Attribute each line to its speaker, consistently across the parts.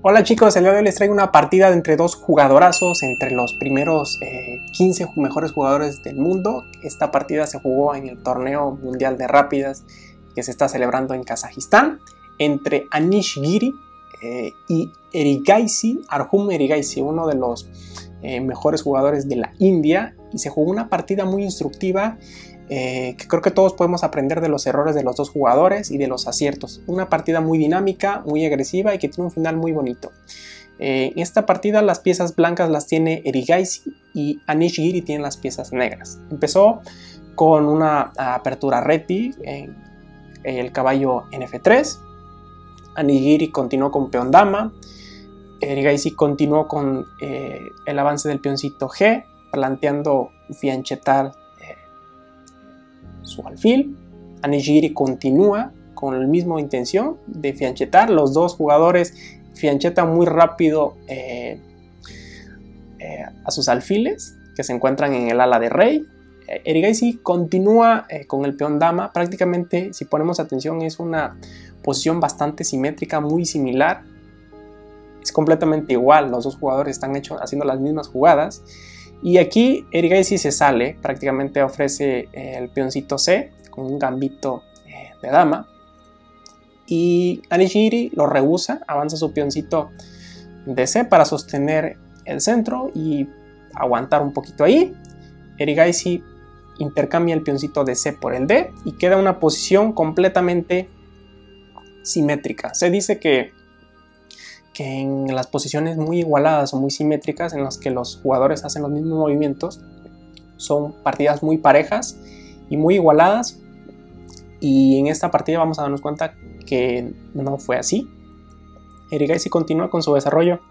Speaker 1: Hola chicos, el día de hoy les traigo una partida entre dos jugadorazos, entre los primeros 15 mejores jugadores del mundo. Esta partida se jugó en el torneo mundial de rápidas que se está celebrando en Kazajistán, entre Anish Giri y Arjun Erigaisi, uno de los mejores jugadores de la India, y se jugó una partida muy instructiva que creo que todos podemos aprender de los errores de los dos jugadores y de los aciertos. Una partida muy dinámica, muy agresiva y que tiene un final muy bonito. En esta partida las piezas blancas las tiene Erigaisi y Anish Giri tiene las piezas negras. Empezó con una apertura reti en el caballo en F3. Anish Giri continuó con peón dama. Erigaisi continuó con el avance del peoncito G, planteando fianchetar su alfil. Anish Giri continúa con la misma intención de fianchetar. Los dos jugadores fianchetan muy rápido a sus alfiles que se encuentran en el ala de rey. Erigaisi continúa con el peón dama. Prácticamente, si ponemos atención, es una posición bastante simétrica, muy similar. Es completamente igual, los dos jugadores están haciendo las mismas jugadas. Y aquí Erigaisi se sale, prácticamente ofrece el peoncito C con un gambito de dama. Y Anish Giri lo rehúsa, avanza su peoncito de C para sostener el centro y aguantar un poquito ahí. Erigaisi intercambia el peoncito de C por el D y queda una posición completamente simétrica. Se dice que en las posiciones muy igualadas o muy simétricas en las que los jugadores hacen los mismos movimientos son partidas muy parejas y muy igualadas, y en esta partida vamos a darnos cuenta que no fue así. Erigaisi continúa con su desarrollo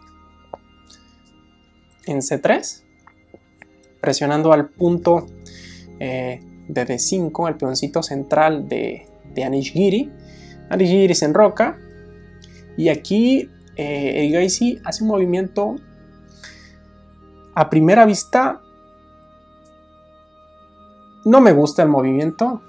Speaker 1: en C3, presionando al punto de D5, el peoncito central de Anish Giri. Anish Giri se enroca y aquí Erigaisi hace un movimiento a primera vista. No me gusta el movimiento,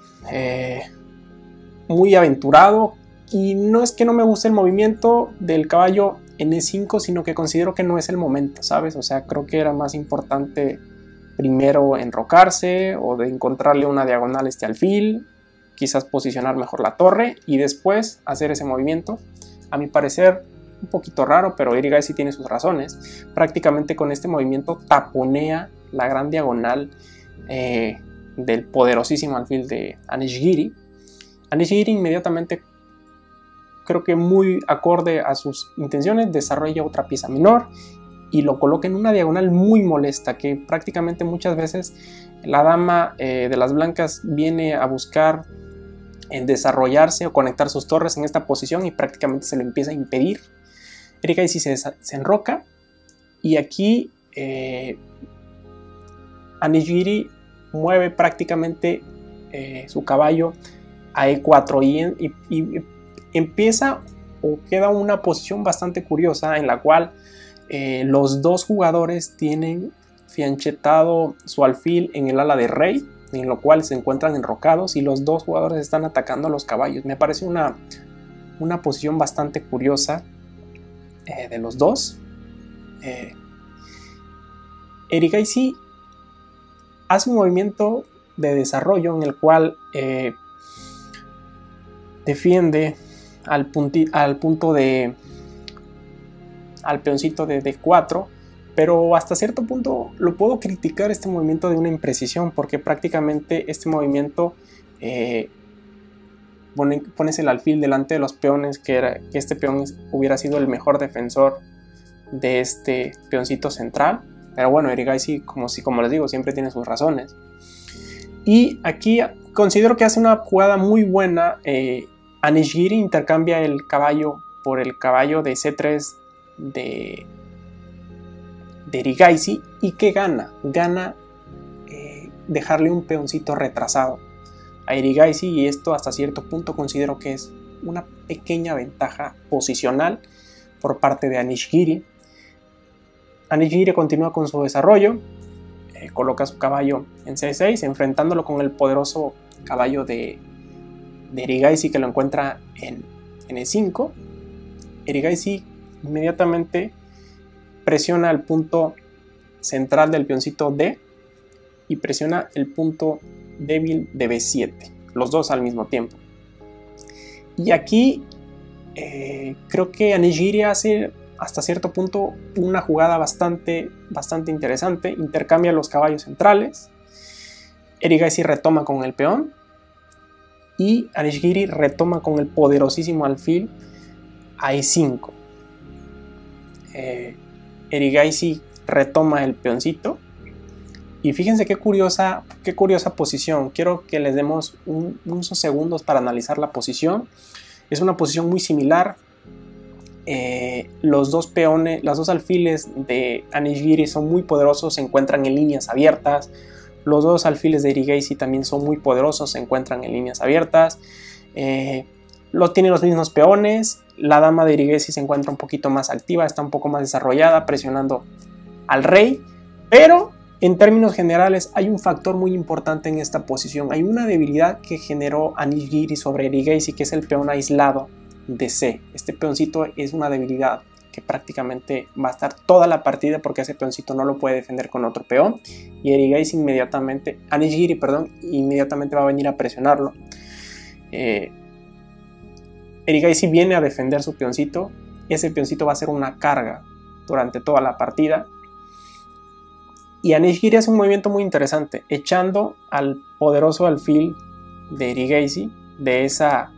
Speaker 1: muy aventurado, y no es que no me guste el movimiento del caballo en E5, sino que considero que no es el momento, ¿sabes? O sea, creo que era más importante primero enrocarse o de encontrarle una diagonal a este alfil, quizás posicionar mejor la torre y después hacer ese movimiento. A mi parecer un poquito raro, pero Erigaisi tiene sus razones. Prácticamente con este movimiento taponea la gran diagonal del poderosísimo alfil de Anish Giri. Anish Giri inmediatamente, creo que muy acorde a sus intenciones, desarrolla otra pieza menor y lo coloca en una diagonal muy molesta, que prácticamente muchas veces la dama de las blancas viene a buscar en desarrollarse o conectar sus torres en esta posición y prácticamente se lo empieza a impedir. Erigaisi se enroca y aquí Anish Giri mueve prácticamente su caballo a E4 y empieza o queda una posición bastante curiosa en la cual los dos jugadores tienen fianchetado su alfil en el ala de rey, en lo cual se encuentran enrocados y los dos jugadores están atacando a los caballos. Me parece una posición bastante curiosa de los dos. Erigaisi hace un movimiento de desarrollo en el cual defiende al peoncito de D4, pero hasta cierto punto lo puedo criticar este movimiento de una imprecisión, porque prácticamente este movimiento pones el alfil delante de los peones, que este peón hubiera sido el mejor defensor de este peoncito central. Pero bueno, Erigaisi, como les digo, siempre tiene sus razones. Y aquí considero que hace una jugada muy buena. Anish Giri intercambia el caballo por el caballo de C3 de Erigaisi. ¿Y qué gana? Gana dejarle un peoncito retrasado a Erigaisi, y esto hasta cierto punto considero que es una pequeña ventaja posicional por parte de Anish Giri. Anish Giri continúa con su desarrollo, coloca su caballo en C6, enfrentándolo con el poderoso caballo de Erigaisi, que lo encuentra en E5. Erigaisi inmediatamente presiona el punto central del peoncito D y presiona el punto débil de B7, los dos al mismo tiempo. Y aquí creo que Anijiri hace hasta cierto punto una jugada bastante interesante. Intercambia los caballos centrales, Erigaisi retoma con el peón y Anijiri retoma con el poderosísimo alfil a E5. Erigaisi retoma el peoncito y fíjense qué curiosa posición. Quiero que les demos unos segundos para analizar la posición. Es una posición muy similar. Los dos peones, los dos alfiles de Anijiri son muy poderosos, se encuentran en líneas abiertas. Los dos alfiles de Erigaisi también son muy poderosos, se encuentran en líneas abiertas. Tienen los mismos peones. La dama de Erigaisi se encuentra un poquito más activa, está un poco más desarrollada, presionando al rey. Pero en términos generales hay un factor muy importante en esta posición. Hay una debilidad que generó Anijiri sobre Erigaisi, que es el peón aislado de C. Este peoncito es una debilidad que prácticamente va a estar toda la partida porque ese peoncito no lo puede defender con otro peón y Anijiri inmediatamente va a venir a presionarlo. Erigaisi viene a defender su peoncito y ese peoncito va a ser una carga durante toda la partida. Y Anijiri hace un movimiento muy interesante, echando al poderoso alfil de Erigaisi de esa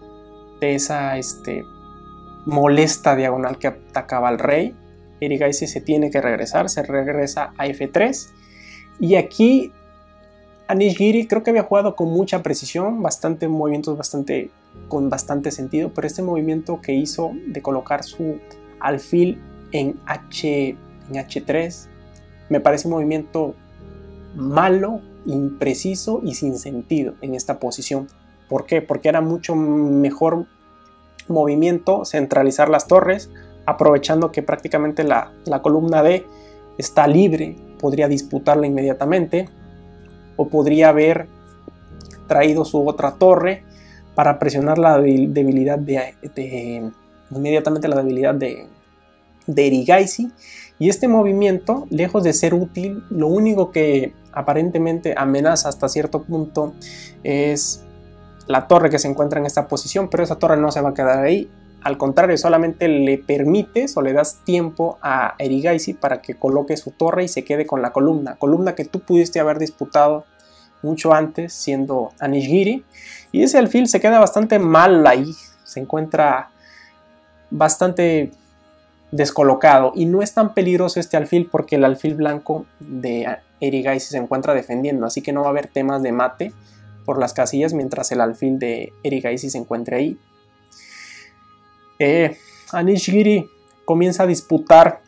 Speaker 1: molesta diagonal que atacaba al rey. Erigaisi se tiene que regresar, se regresa a F3 y aquí Anijiri creo que había jugado con mucha precisión, movimientos con bastante sentido, pero este movimiento que hizo de colocar su alfil en H3 me parece un movimiento malo, impreciso y sin sentido en esta posición. ¿Por qué? Porque era mucho mejor movimiento centralizar las torres, aprovechando que prácticamente la columna D está libre, podría disputarla inmediatamente, o podría haber traído su otra torre para presionar la debilidad inmediatamente la debilidad de Erigaisi. Y este movimiento, lejos de ser útil, lo único que aparentemente amenaza hasta cierto punto es la torre que se encuentra en esta posición, pero esa torre no se va a quedar ahí. Al contrario, solamente le permites o le das tiempo a Erigaisi para que coloque su torre y se quede con la columna que tú pudiste haber disputado mucho antes siendo Anijiri. Y ese alfil se queda bastante mal ahí, se encuentra bastante descolocado y no es tan peligroso este alfil porque el alfil blanco de Erigaisi se encuentra defendiendo, así que no va a haber temas de mate por las casillas mientras el alfil de Erigaisi se encuentre ahí. Anijiri comienza a disputar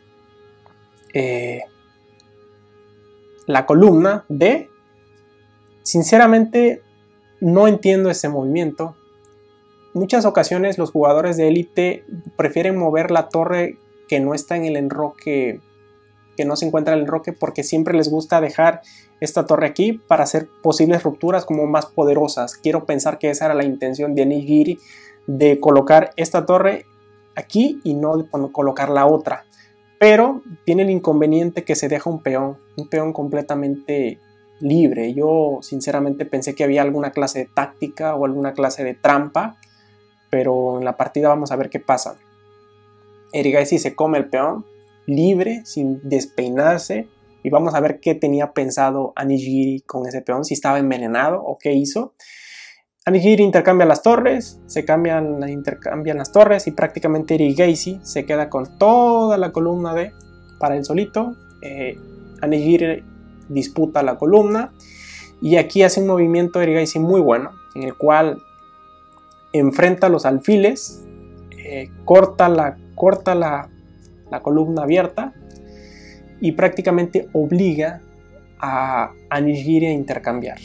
Speaker 1: la columna D. Sinceramente no entiendo ese movimiento. Muchas ocasiones los jugadores de élite prefieren mover la torre que no está en el enroque, que no se encuentra en el enroque, porque siempre les gusta dejar esta torre aquí para hacer posibles rupturas como más poderosas. Quiero pensar que esa era la intención de Anijiri, de colocar esta torre aquí y no de colocar la otra. Pero tiene el inconveniente que se deja un peón completamente libre. Yo sinceramente pensé que había alguna clase de táctica o alguna clase de trampa, pero en la partida vamos a ver qué pasa. Erigaisi se come el peón libre, sin despeinarse, y vamos a ver qué tenía pensado Anijiri con ese peón, si estaba envenenado o qué hizo. Anijiri intercambia las torres, intercambian las torres y prácticamente Erigaisi se queda con toda la columna D para él solito. Anijiri disputa la columna y aquí hace un movimiento Erigaisi muy bueno, en el cual enfrenta los alfiles, corta la columna abierta y prácticamente obliga a Anijiri a intercambiar.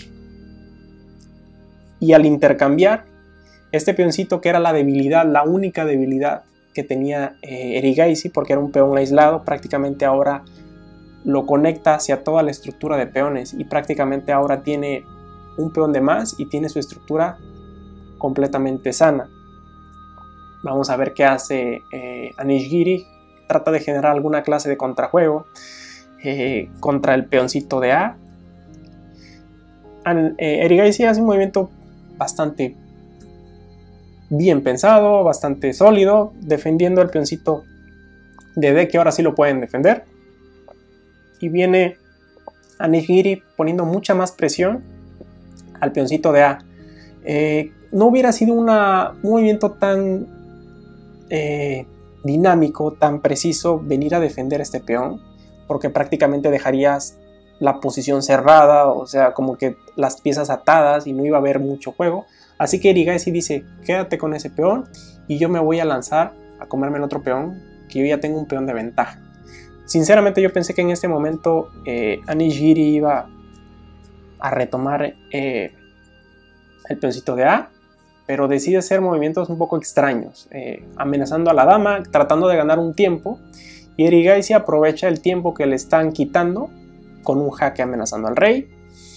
Speaker 1: Y al intercambiar, este peoncito que era la debilidad, la única debilidad que tenía Erigaisi, porque era un peón aislado, prácticamente ahora lo conecta hacia toda la estructura de peones y prácticamente ahora tiene un peón de más y tiene su estructura completamente sana. Vamos a ver qué hace Anishgiri. Trata de generar alguna clase de contrajuego contra el peoncito de A. Erigaisi hace un movimiento bastante bien pensado, bastante sólido, defendiendo el peoncito de D, que ahora sí lo pueden defender. Y viene Anishgiri poniendo mucha más presión al peoncito de A. No hubiera sido un movimiento tan dinámico, tan preciso venir a defender este peón, porque prácticamente dejarías la posición cerrada, o sea, como que las piezas atadas y no iba a haber mucho juego. Así que Erigaisi dice, quédate con ese peón y yo me voy a lanzar a comerme el otro peón, que yo ya tengo un peón de ventaja. Sinceramente yo pensé que en este momento Anishgiri iba a retomar el peoncito de A, pero decide hacer movimientos un poco extraños, amenazando a la dama, tratando de ganar un tiempo, y Erigaisi aprovecha el tiempo que le están quitando con un jaque amenazando al rey.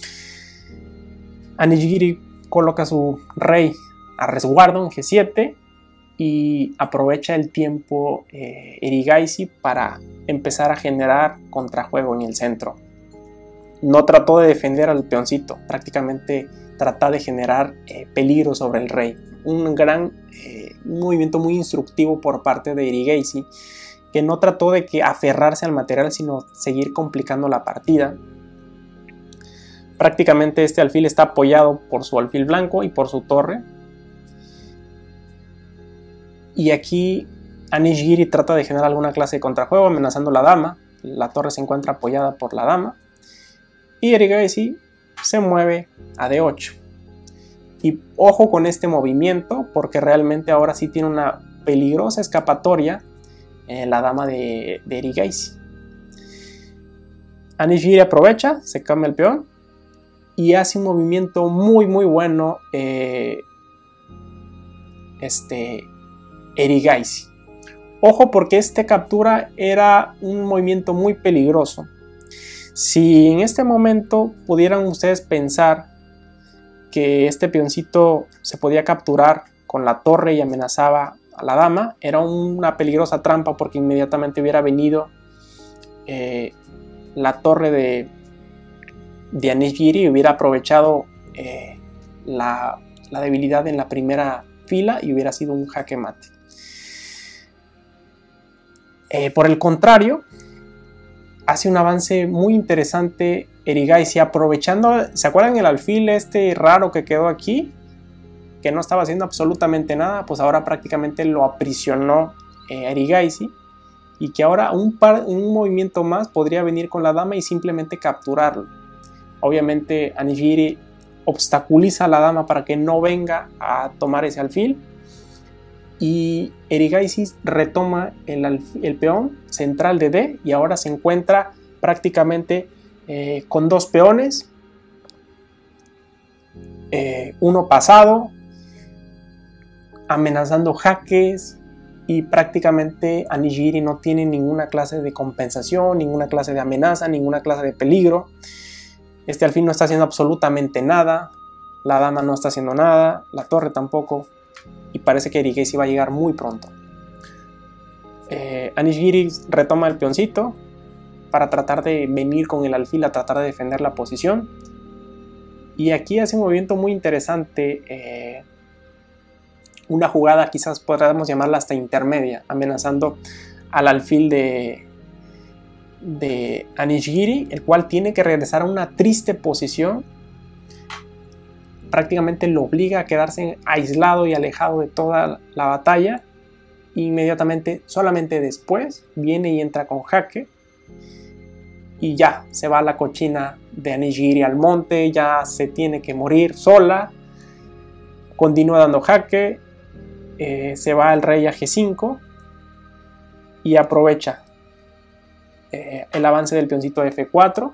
Speaker 1: Anishgiri coloca su rey a resguardo en G7 y aprovecha el tiempo Erigaisi para empezar a generar contrajuego en el centro. No trató de defender al peoncito, prácticamente trata de generar peligro sobre el rey. Un movimiento muy instructivo por parte de Erigaisi, que no trató de aferrarse al material, sino seguir complicando la partida. Prácticamente este alfil está apoyado por su alfil blanco y por su torre. Y aquí Anishgiri trata de generar alguna clase de contrajuego amenazando a la dama. La torre se encuentra apoyada por la dama. Y Erigaisi se mueve a D8. Y ojo con este movimiento, porque realmente ahora sí tiene una peligrosa escapatoria la dama de Erigaisi. Anishgiri aprovecha, se cambia el peón y hace un movimiento muy bueno Erigaisi. Ojo, porque esta captura era un movimiento muy peligroso. Si en este momento pudieran ustedes pensar que este peoncito se podía capturar con la torre y amenazaba a la dama, era una peligrosa trampa, porque inmediatamente hubiera venido la torre de Anishgiri y hubiera aprovechado la debilidad en la primera fila y hubiera sido un jaque mate. Por el contrario, hace un avance muy interesante Erigaisi, aprovechando, ¿se acuerdan el alfil raro que quedó aquí? Que no estaba haciendo absolutamente nada, pues ahora prácticamente lo aprisionó Erigaisi, y que ahora un movimiento más podría venir con la dama y simplemente capturarlo. Obviamente Anishgiri obstaculiza a la dama para que no venga a tomar ese alfil, y Erigaisi retoma el peón central de D y ahora se encuentra prácticamente con dos peones, uno pasado, amenazando jaques, y prácticamente Anishgiri no tiene ninguna clase de compensación, ninguna clase de amenaza, ninguna clase de peligro. Este alfil no está haciendo absolutamente nada, la dama no está haciendo nada, la torre tampoco, y parece que Erigaisi va a llegar muy pronto. Anishgiri retoma el peoncito para tratar de venir con el alfil a tratar de defender la posición, y aquí hace un movimiento muy interesante, una jugada quizás podríamos llamarla hasta intermedia, amenazando al alfil de Anishgiri, el cual tiene que regresar a una triste posición. Prácticamente lo obliga a quedarse aislado y alejado de toda la batalla. Inmediatamente, solamente después, viene y entra con jaque, y ya se va la cochina de Anishgiri al monte, ya se tiene que morir sola. Continúa dando jaque, se va el rey a G5 y aprovecha el avance del peoncito de F4,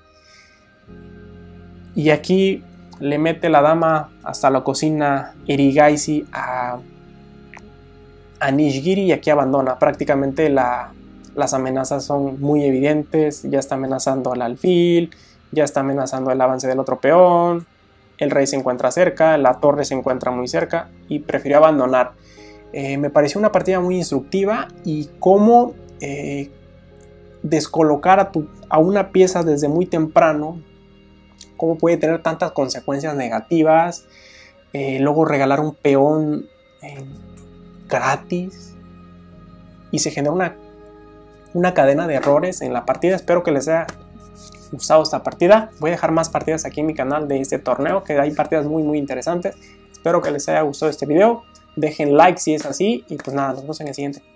Speaker 1: y aquí le mete la dama hasta la cocina Erigaisi a Anishgiri, y aquí abandona. Prácticamente las amenazas son muy evidentes, ya está amenazando al alfil, ya está amenazando el avance del otro peón, el rey se encuentra cerca, la torre se encuentra muy cerca y prefirió abandonar. Me pareció una partida muy instructiva y cómo descolocar a una pieza desde muy temprano, cómo puede tener tantas consecuencias negativas, luego regalar un peón gratis y se genera una cadena de errores en la partida. Espero que les haya gustado esta partida. Voy a dejar más partidas aquí en mi canal de este torneo, que hay partidas muy interesantes. Espero que les haya gustado este video. Dejen like si es así y pues nada, nos vemos en el siguiente.